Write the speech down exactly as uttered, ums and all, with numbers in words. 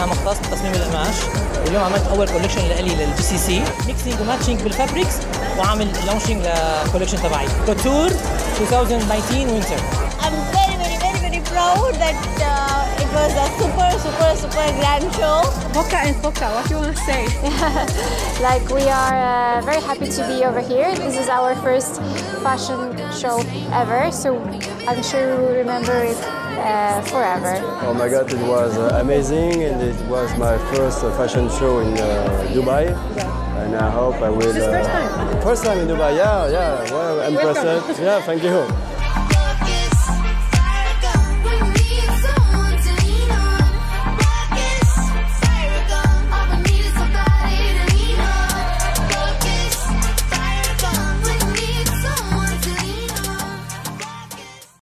انا مختص بتصميم القماش. اليوم عملت اول كولكشن لإلي للجي سي سي، ميكسينج وماتشنج بالفابريكس، وعامل لونشنج للكولكشن تبعي كوتور twenty nineteen winter. I'm very very very very proud that uh, it was a super super super grand show. Foca and Foca, what do you want to say? Like, we are uh, very happy to be over here. This is our first fashion show ever, so I'm sure we will remember it uh, forever. Oh my God, it was uh, amazing, and it was my first uh, fashion show in uh, Dubai. And I hope I will. Is this uh, first time? First time in Dubai, yeah, yeah. Well, I'm impressed. Yeah, thank you.